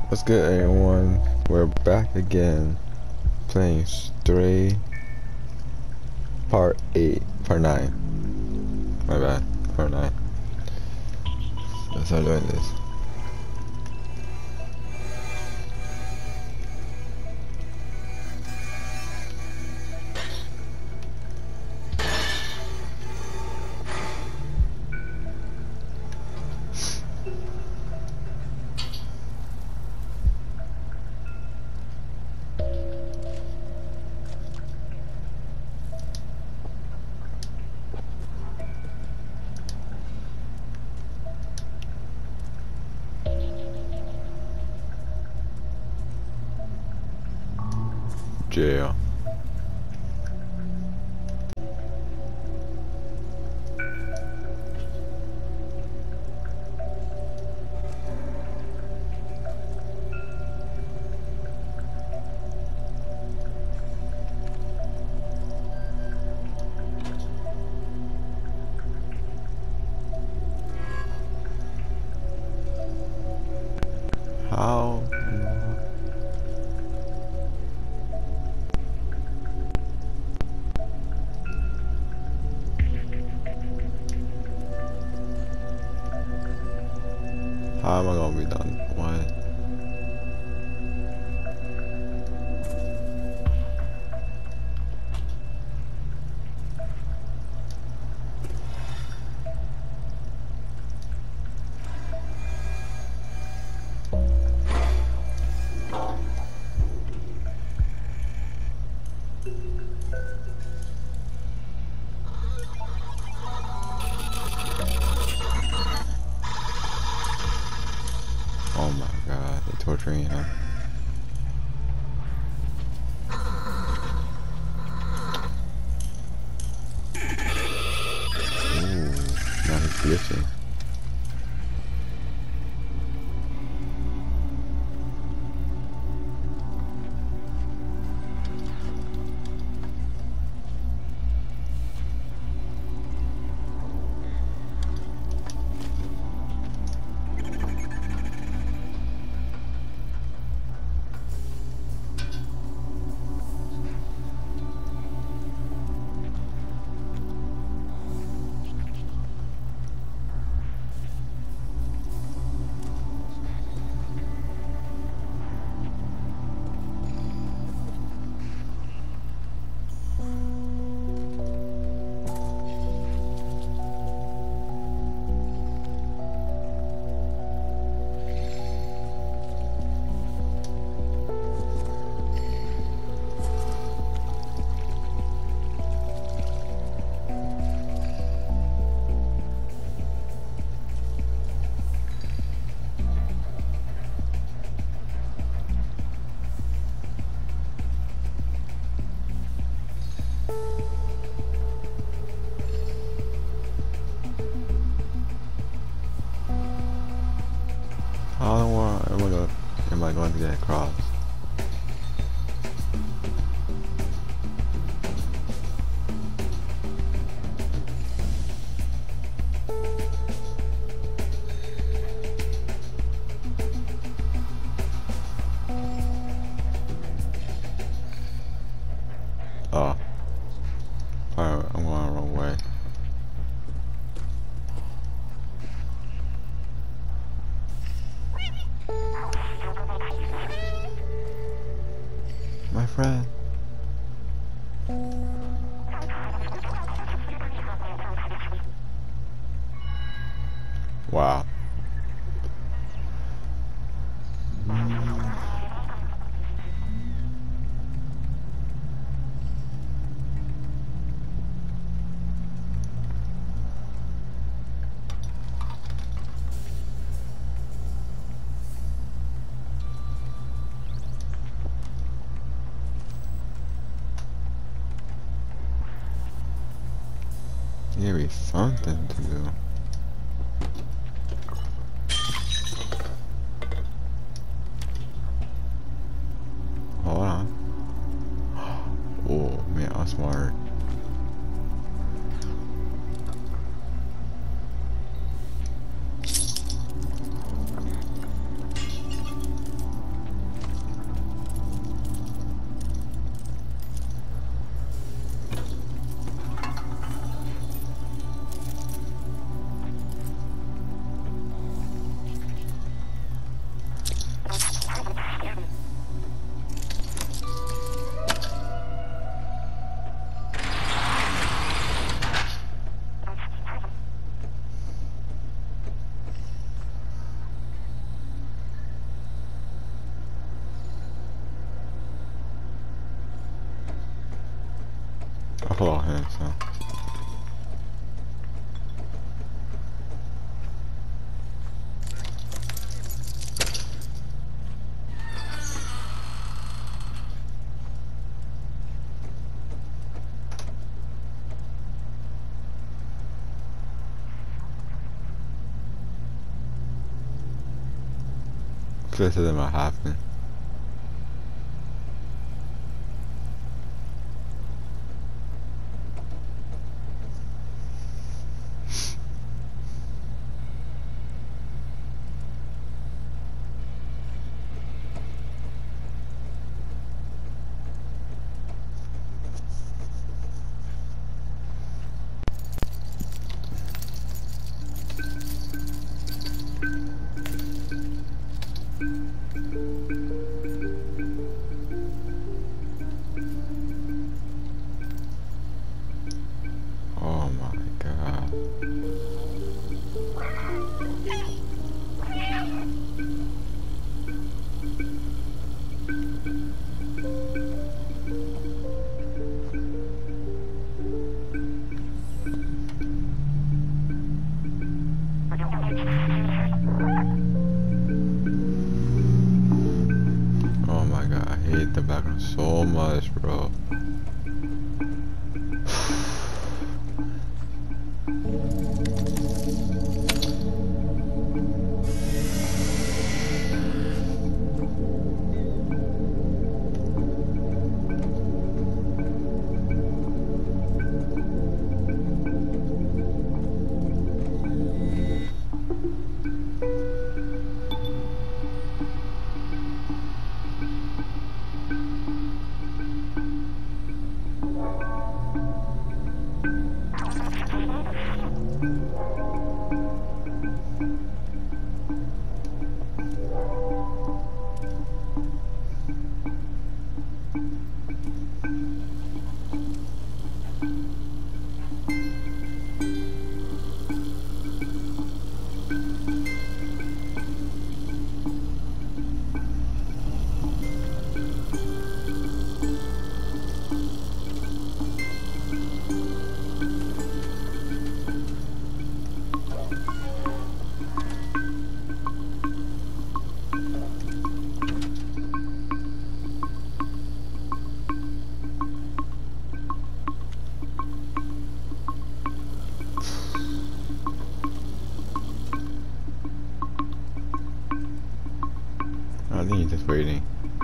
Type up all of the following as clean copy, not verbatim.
What's good, everyone? We're back again playing Stray Part 9. My bad, Part 9. Let's start doing this. Jail. How? How am I gonna be done? What? Oh my god, they're torturing him. Ooh, now he's glitching. How am I going to get across? Oh. Alright, I'm going the wrong way. My friend. Wow. There be something to do. Hold on. Oh man, I'm smart. follow him, so. This isn't what happened. Oh my god. Oh my god, I hate the background so much, bro. I think he's just waiting.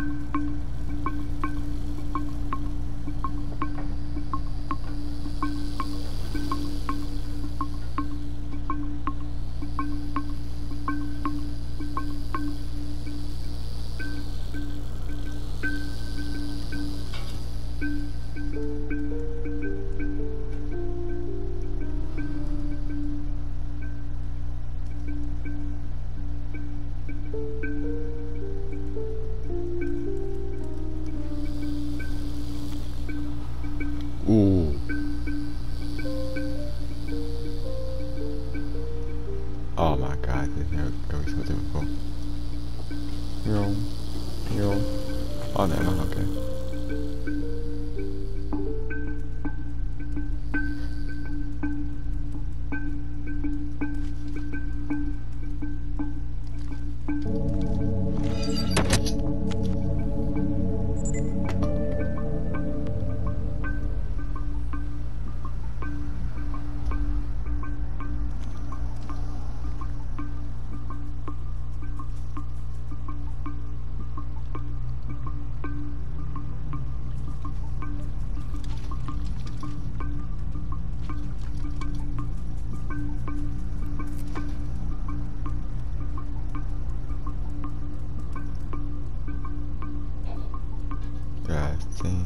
Ooh. Oh my god, this is going so difficult. Yo. Oh, never mind, okay. Yeah, I think.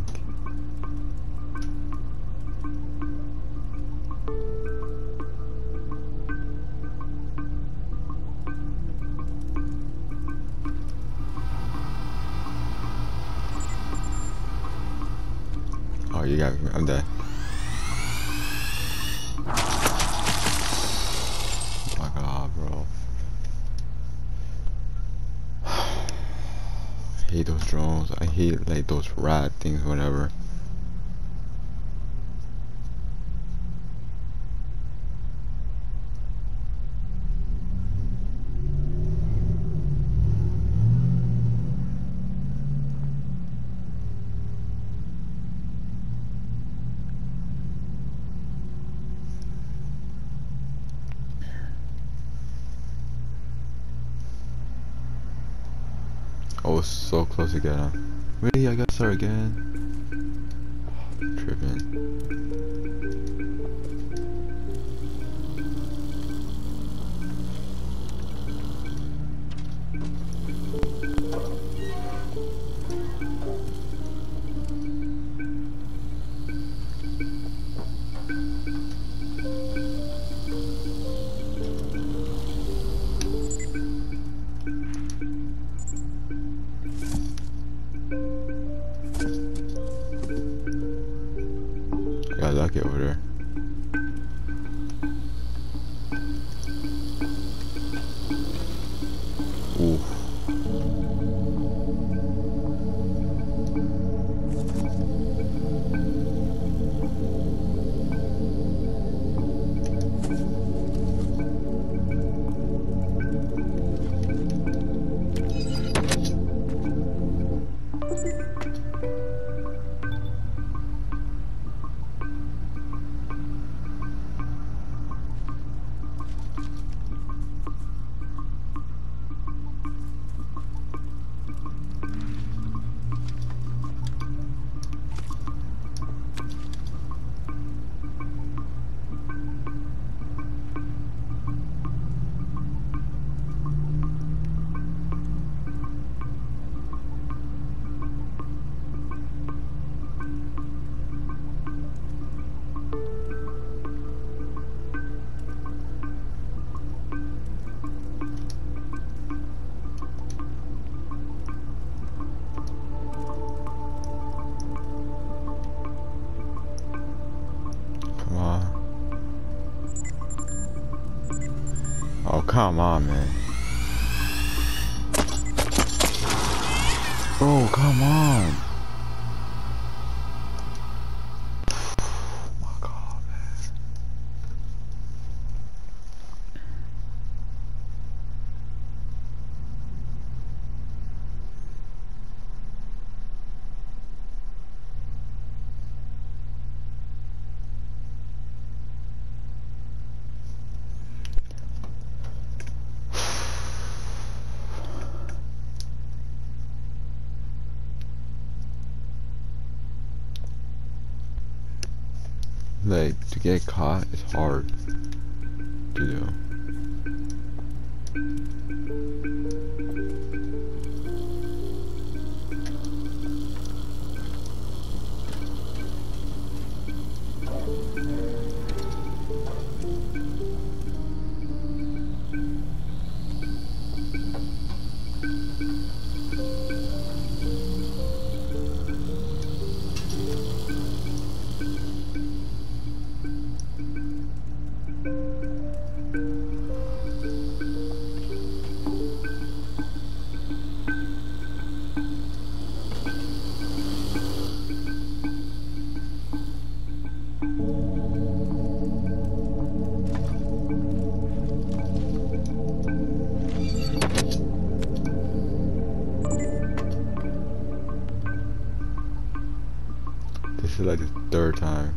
Oh, you got me. I'm dead. Oh my god, bro. I hate those drones. I hate like those rat things, whatever. I was so close to getting him. Really? I gotta start again? Tripping. I got lucky over there. Ooh. Come on. Oh, come on, man. Oh, come on. Oh my God, man. Like, to get caught is hard to do. This is like the third time.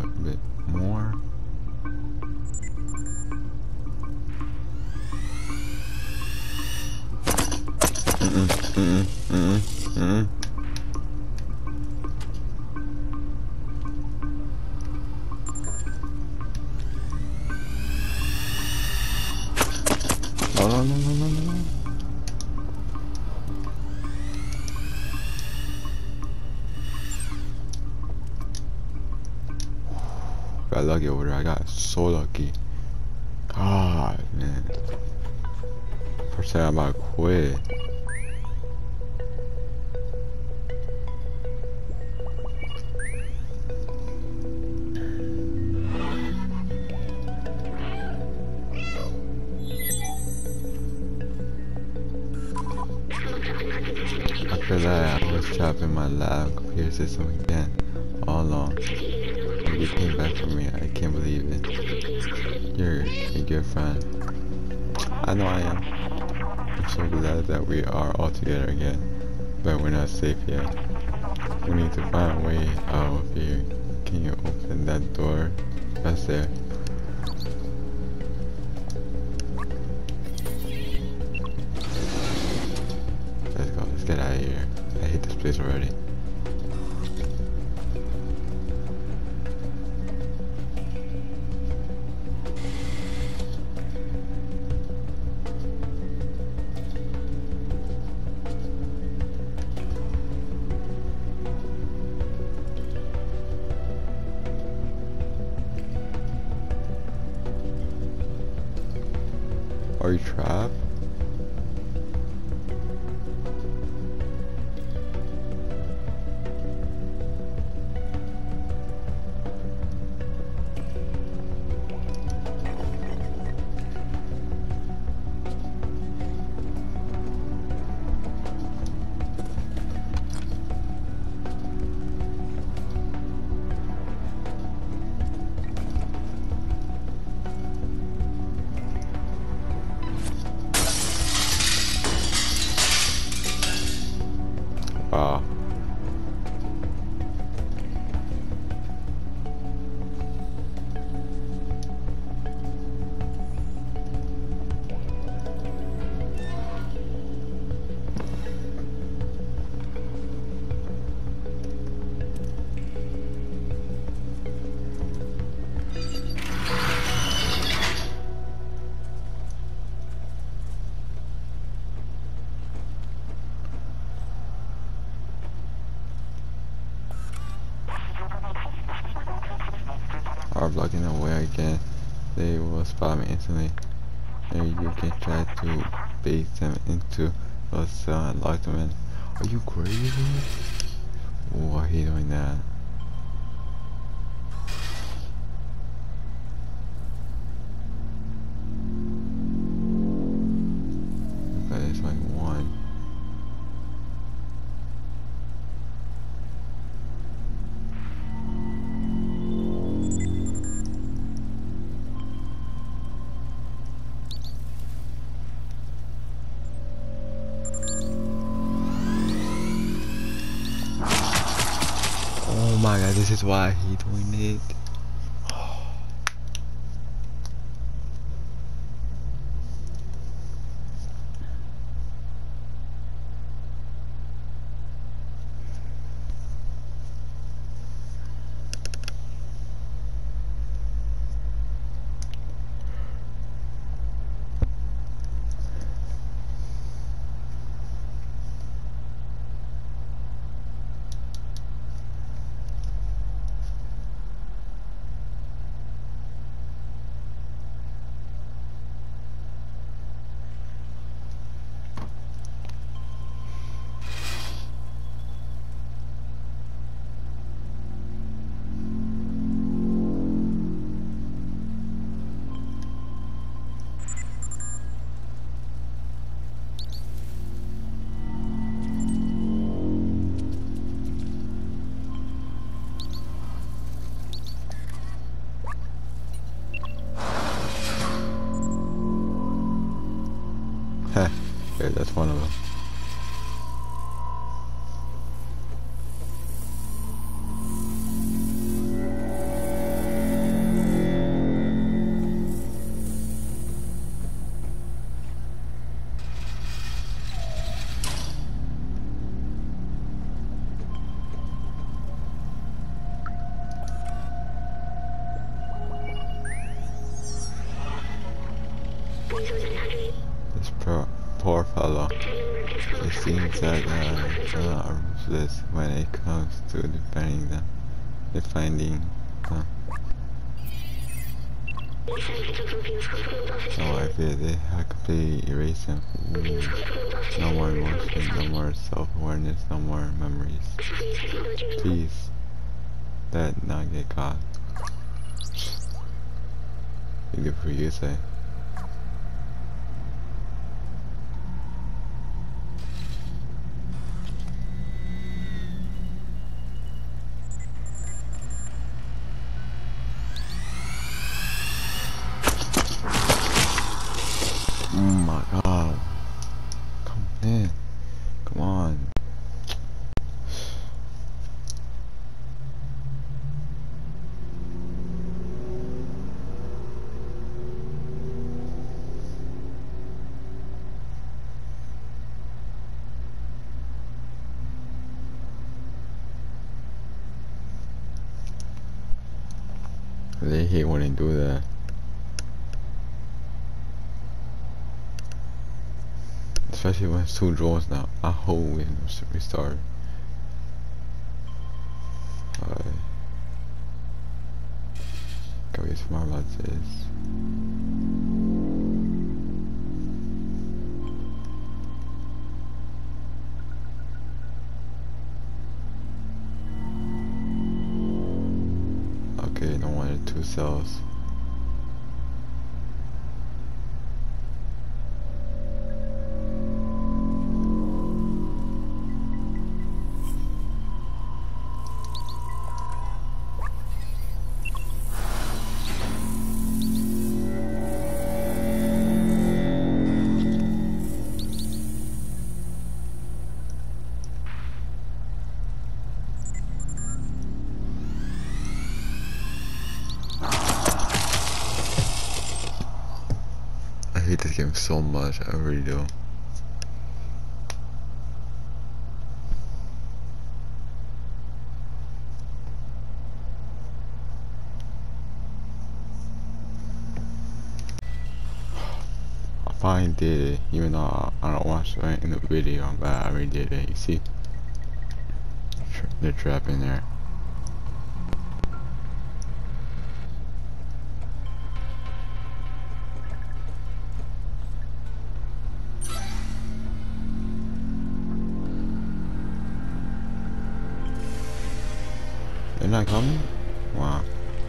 a bit more. No. Got lucky over there. I got so lucky. God, man. First time I'm about to quit. After that, I was trapped in my lab computer system again, all along. And you came back for me. I can't believe it. You're a good friend. I know I am. I'm so glad that we are all together again, but we're not safe yet. We need to find a way out of here. Can you open that door? That's there. Let's go. Let's get out of here. I hate this place already. Are you trapped? Wow. Are blocking the way again. They will spot me instantly. And you can try to bait them into a cell and lock them in. Are you crazy? Why are you doing that? Okay, it's like one. Oh my god, this is why he doing it. Okay, that's one of them. This poor fellow. It seems that ruthless when it comes to defending them. Defending them. So I feel they have completely erased him. Ooh. No more emotion, no more self-awareness, no more memories. Please, let not get caught. You do for you say. Oh my god. Come in. Come on. They hate when they do that. Especially when it's 2 draws now. I hope we restart. Alright. Gotta be smart about this. Okay, no wonder 2 cells. I hate this game so much, I really do. I finally did it, even though I don't watch it in the video, but I already did it, you see? The trap in there. They're not coming? Wow.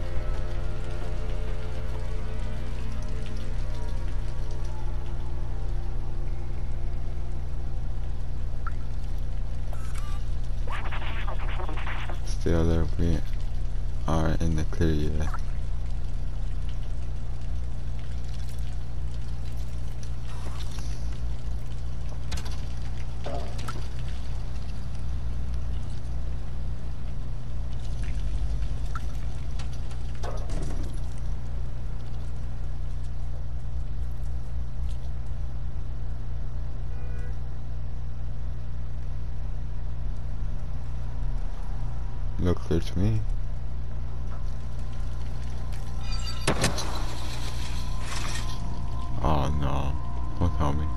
Still there, we are in the clear yet. Look clear to me. Oh no, don't tell me.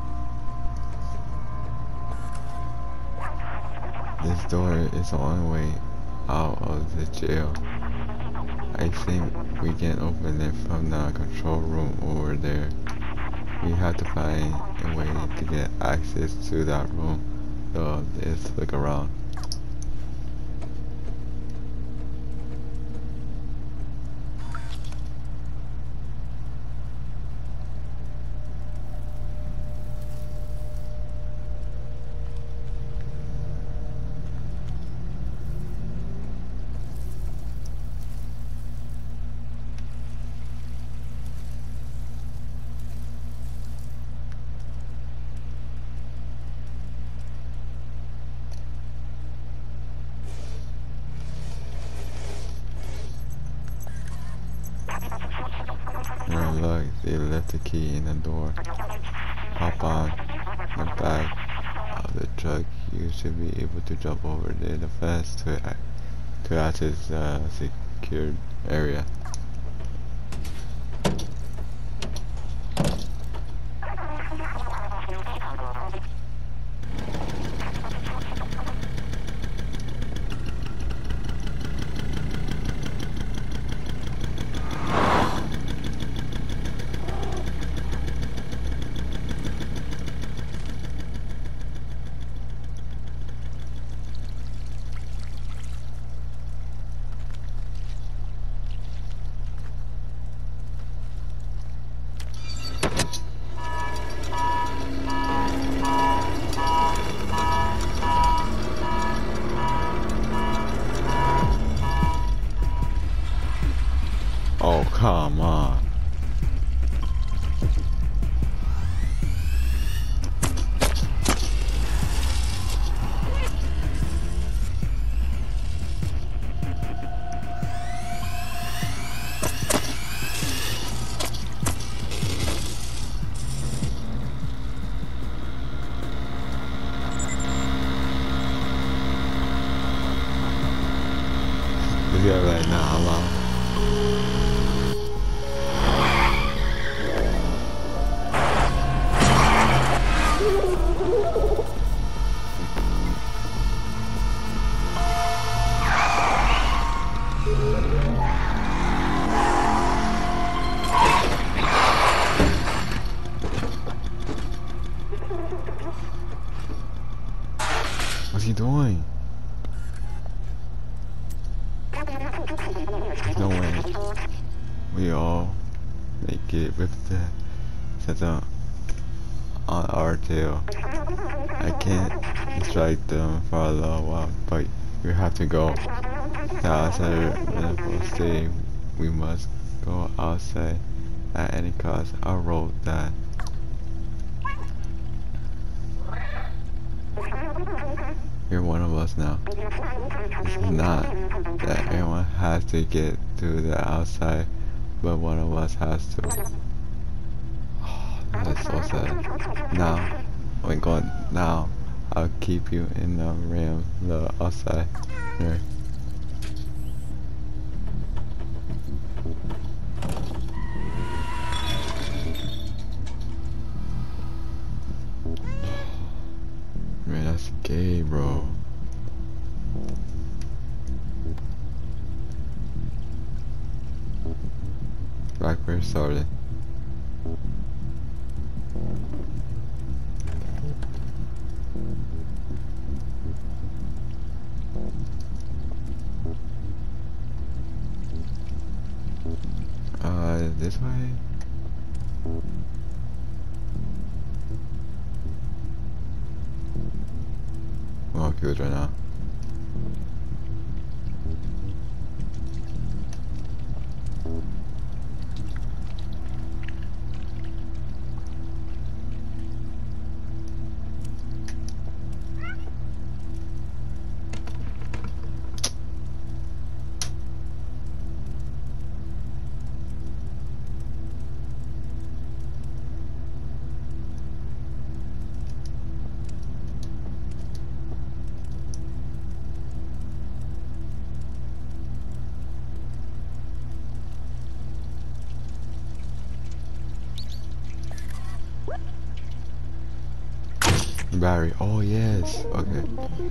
This door is the only way out of the jail. I think we can open it from the control room over there. We have to find a way to get access to that room. So let's look around. And look, they left the key in the door. Hop on the back of the truck. You should be able to jump over the fence to access the secured area. Oh, come on. This guy like, nah, I'm out. What's he doing? There's no way we all make it with the sensor on our tail. I can't distract them for a little while, but you have to go. The outsider metaphor say we must go outside at any cost. I wrote that. You're one of us now. It's not that everyone has to get to the outside, but one of us has to. Oh, that is so sad. Now, we're going now. I'll keep you in the rim, the outside. Here. Man, that's gay, bro. Back where it started. This way? I'm all good right now. Battery. Oh yes. Okay.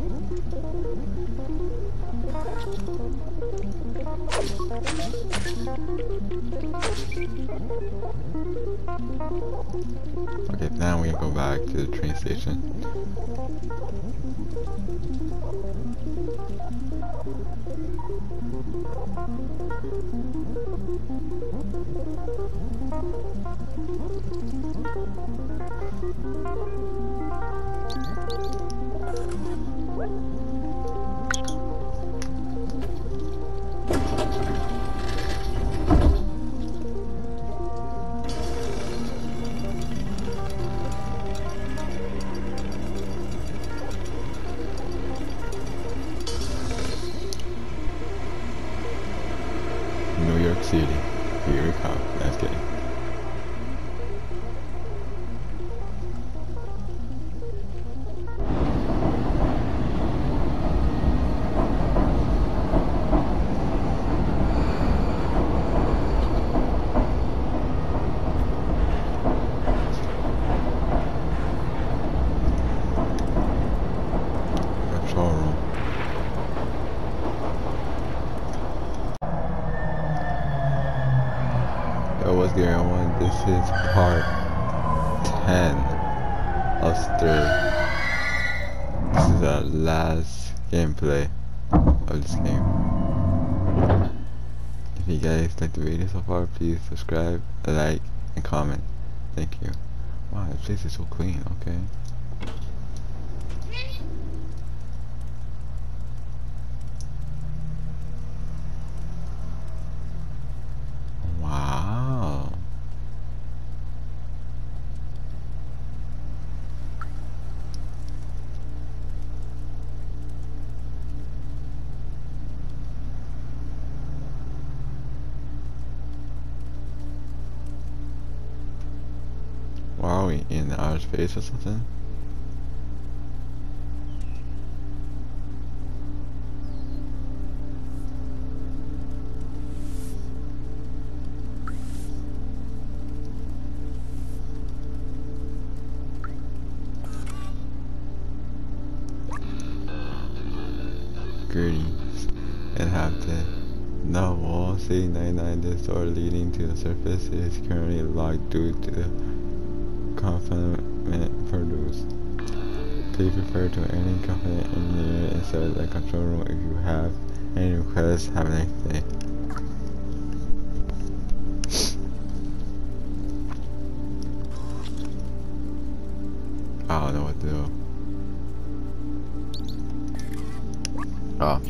Okay, now we can go back to the train station. New York City. Here we come. Let's get it. Control room. Yo, what's going on? This is part 10 of Stir. This is our last gameplay of this game. If you guys like the video so far, please subscribe, like, and comment. Thank you. Wow, this place is so clean, okay. we in outer space or something? Greetings, inhabitant. The wall C99, this door leading to the surface is currently locked due to the confinement produced. Please refer to any competent engineer inside the control room if you have any requests. Have a nice day. I don't know what to do. Oh.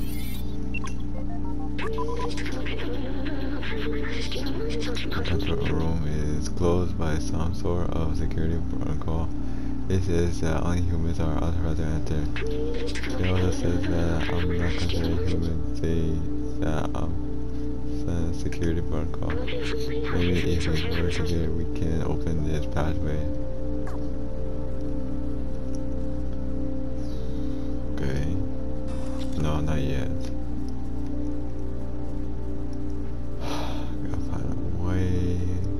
The control room is closed by some sort of security protocol. It says that only humans are authorized to enter. It also says that I'm not considered human. Say that I'm security protocol. Maybe if we work together we can open this pathway. Okay. No, not yet. Gotta find a way.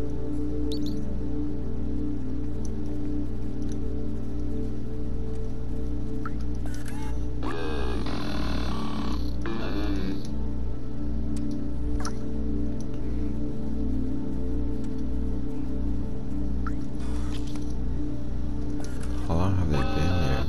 How long have they been here?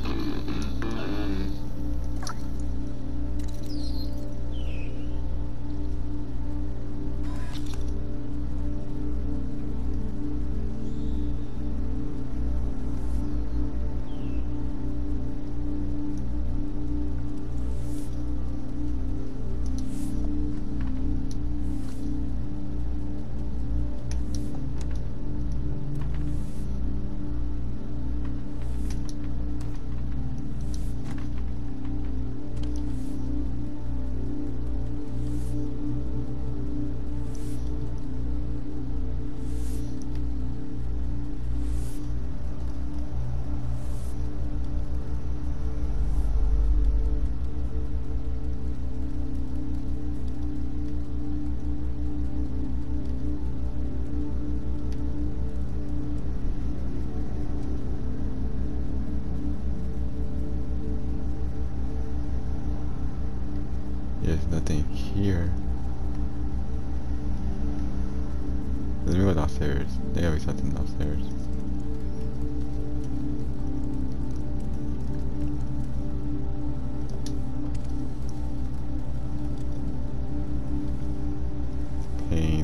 There's nothing here. Let me go downstairs. There gotta be something downstairs. Paint.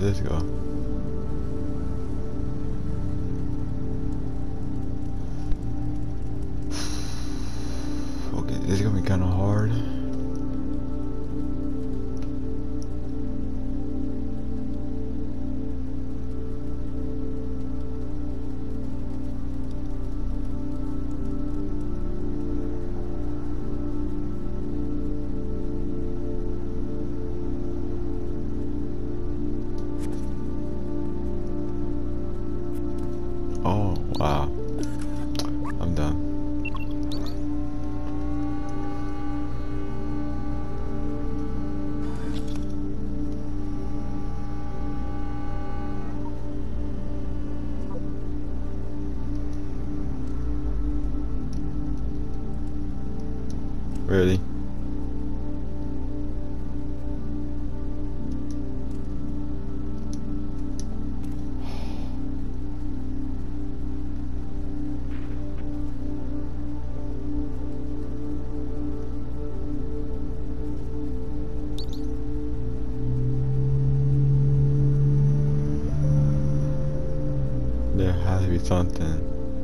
this go? Okay, this is gonna be kind of hard. Oh, wow. I'm done. Really? There has to be something.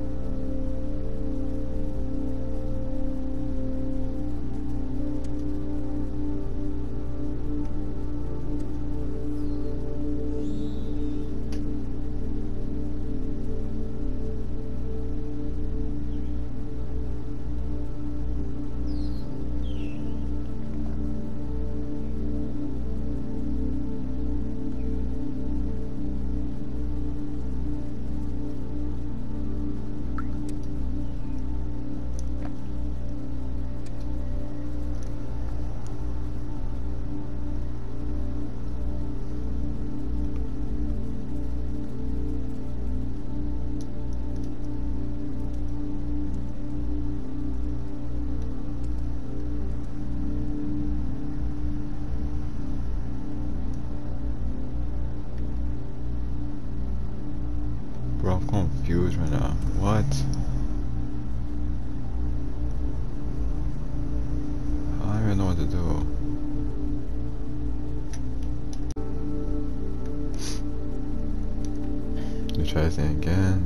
Bro, I'm confused right now. What? I don't even know what to do. Let's try this thing again.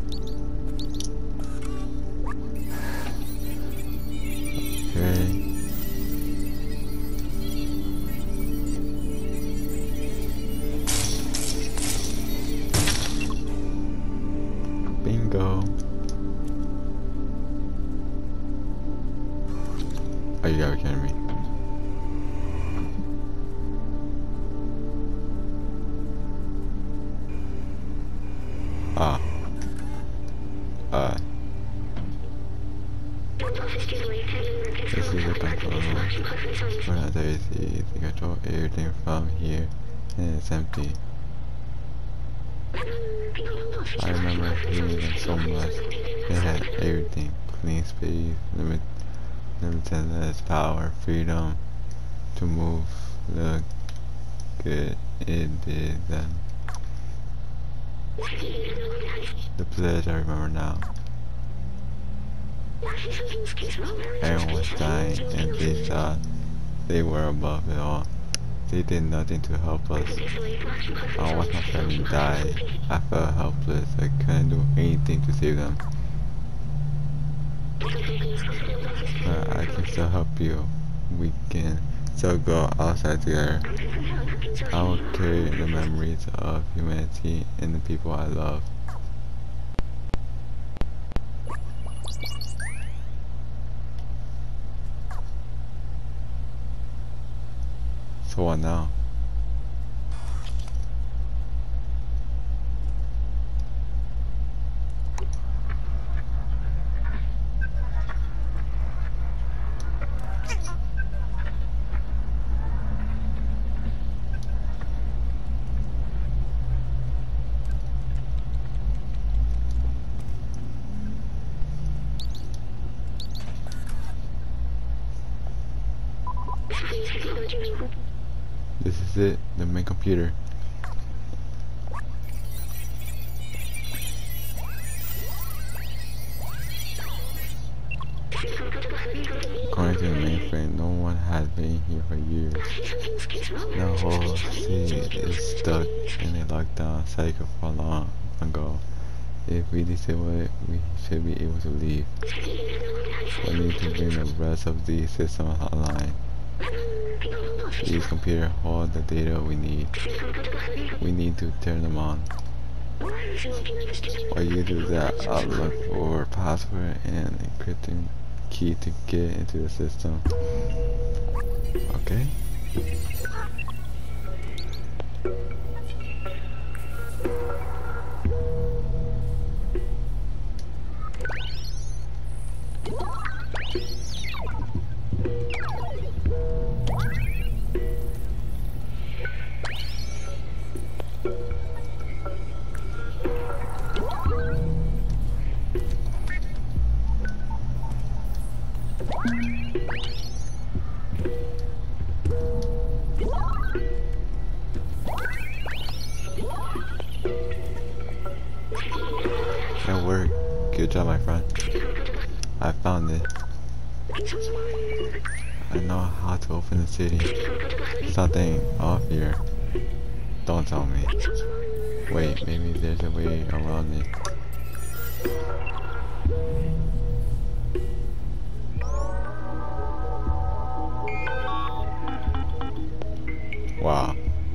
Okay. Bingo. Oh, you gotta be kidding me. Ah. This is the control. We're not there, you see. You control everything from here, and it's empty. I remember hearing them so much. They had everything. Clean space, limitless power, freedom to move. Look good, it did then. The pledge I remember now. Everyone was dying and they thought they were above it all. They did nothing to help us. I watched my family die. I felt helpless. I couldn't do anything to save them. But I can still help you. We can still go outside together. I will carry the memories of humanity and the people I love. So what now? This is it, the main computer. According to the main different. No one has been here for years. The whole city is stuck in a lockdown cycle for long ago. If we disable it, we should be able to leave. We need to bring the rest of these systems online. These computers hold the data we need. We need to turn them on. While you do that, I'll look for a password and encrypting key to get into the system. Okay? That worked. Good job, my friend. I found it. I know how to open the city. Something off here. Don't tell me. Wait, maybe there's a way around it. Wow.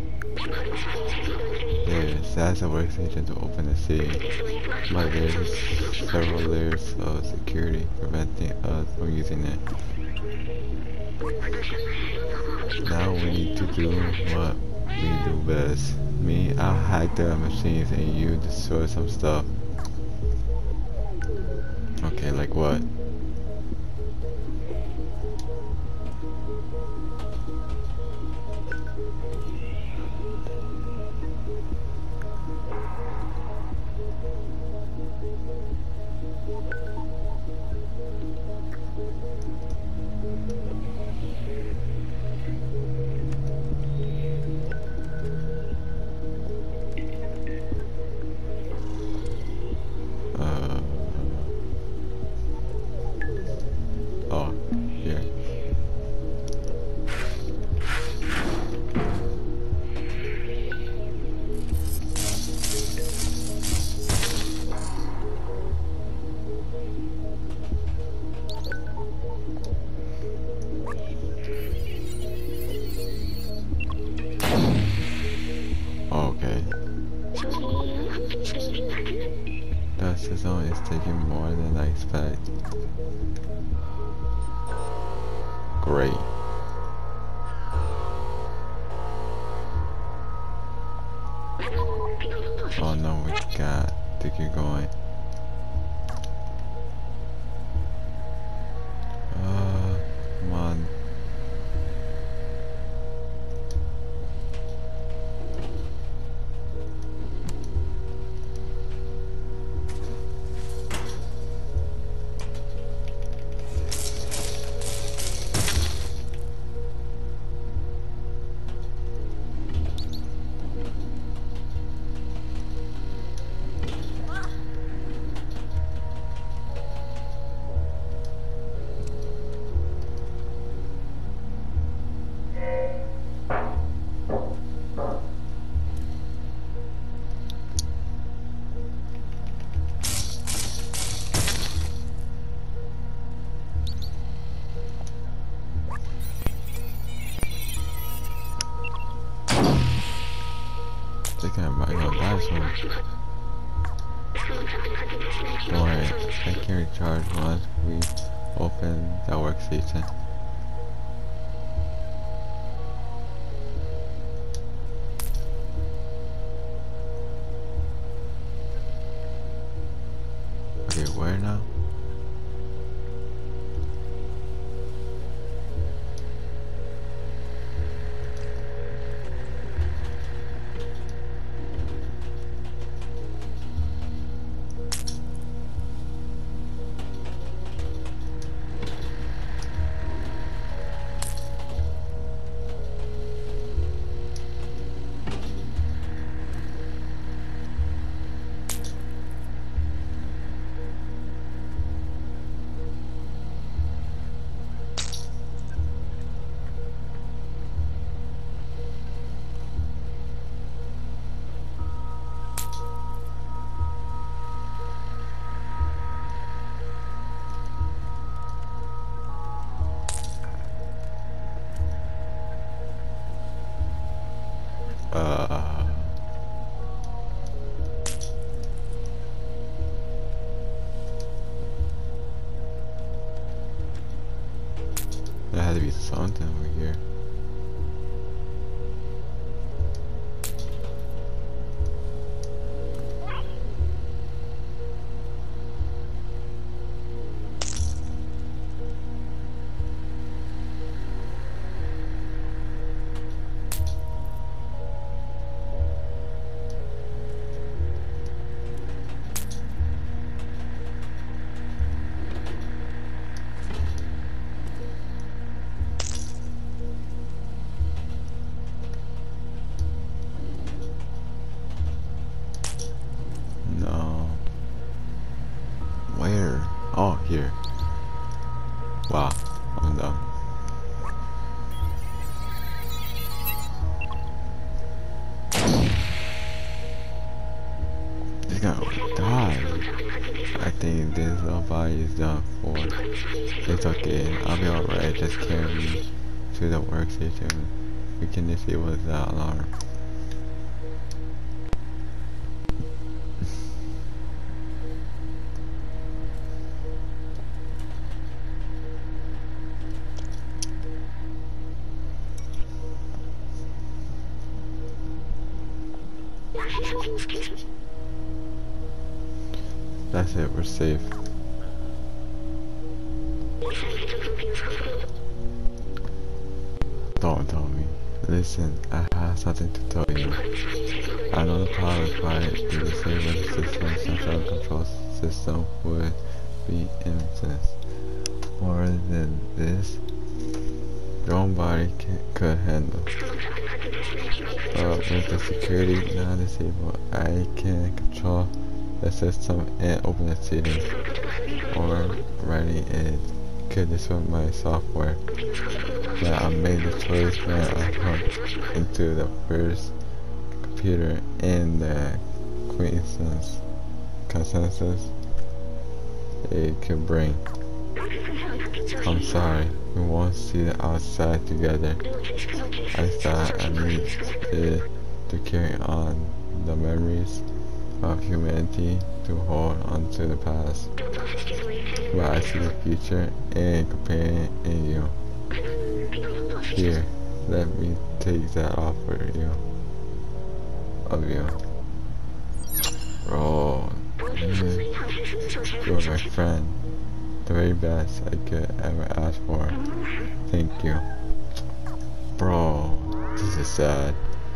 That's a workstation to open the city, but there's several layers of security preventing us from using it. Now we need to do what we do best. Me, I'll hack the machines and you destroy some stuff. Okay, like what? Oh, yeah. Okay. The system is taking more than I expect. Great. Oh no, we got to keep going. Come on. Thinking about your dinosaurs. Don't worry, I can recharge once we open the workstation. Okay, where now? had to be something over here. No. Where? Oh, here. Wow, I'm done. He's gonna die. I think this little body is done for. It's okay, I'll be alright. Just carry me to the workstation. We can disable the alarm. That's it, we're safe. Don't tell me. Listen, I have something to tell you. I know the power required to disable the system, central control system would be instance. More than this, your own body could handle. But with the security now disabled, I can control the system and open the settings. Or writing it could disrupt my software. But I made the choice when I hooked into the first computer in the consensus it could bring. I'm sorry, we won't see the outside together. I thought I needed to carry on the memories of humanity to hold on to the past. But I see the future and companion in you. Here, let me take that off for you. Of you. Bro, you're my friend. The very best I could ever ask for. Thank you. Bro, this is sad.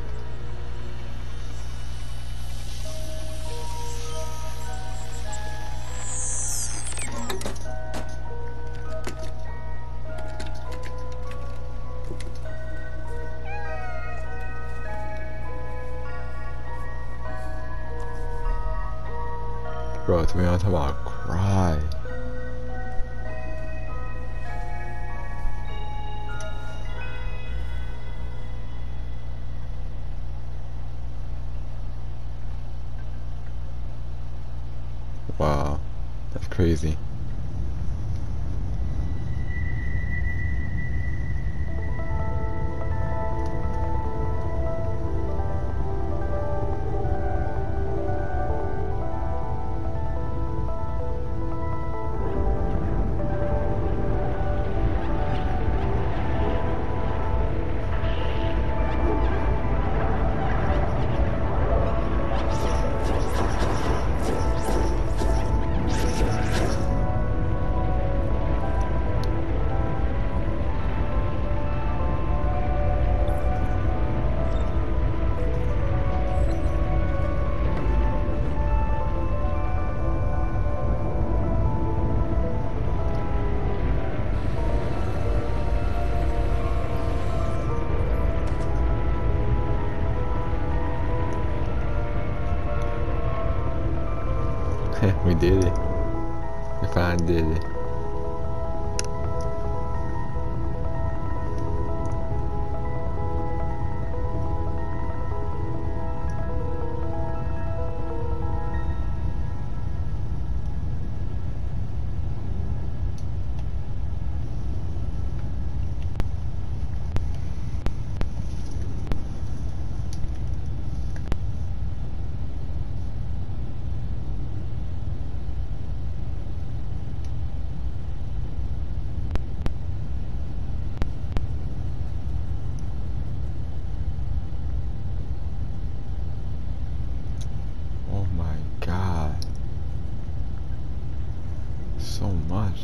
Bro, to be honest, I'm about to cry. Wow, that's crazy. We did it. We finally did it. much.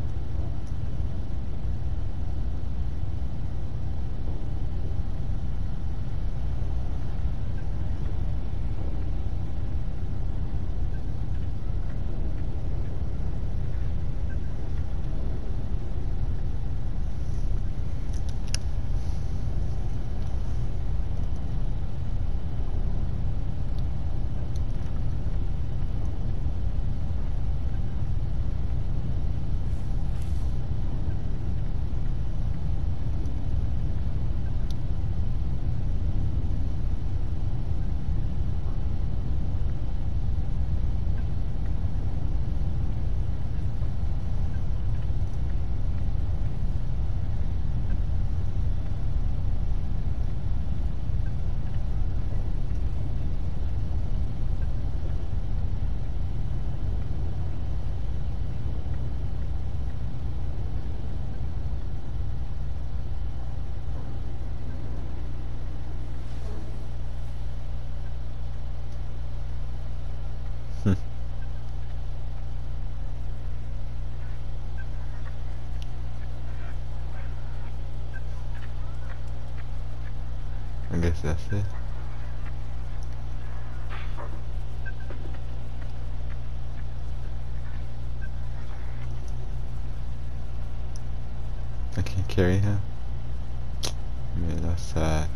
I guess that's it. I can't carry him. Man, that's sad.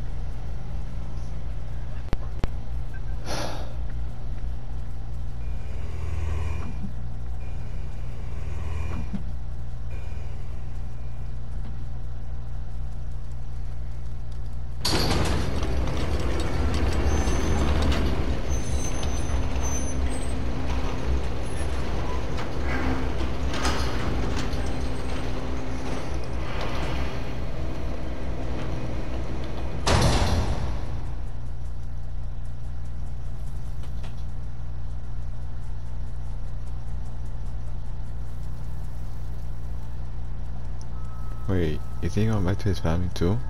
Wait, is he going back to his family too?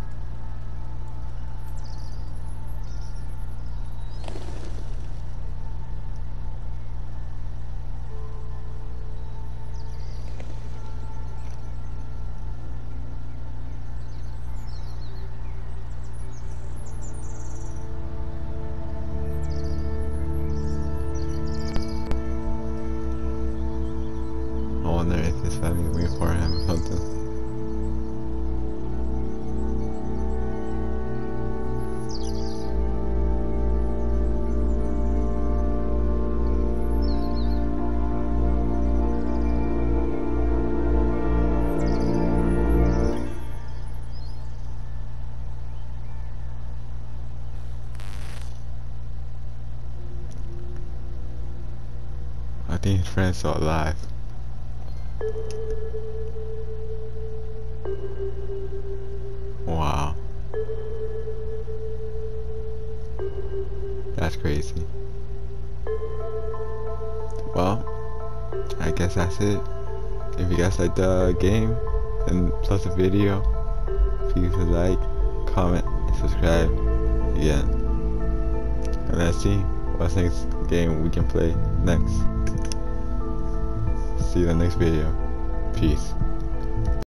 I wonder if his family waiting for him or something. I think his friends are alive. Wow. That's crazy. Well, I guess that's it. If you guys liked the game and plus the video, please like, comment, and subscribe again. And let's see what's next game we can play next. See you in the next video. Peace.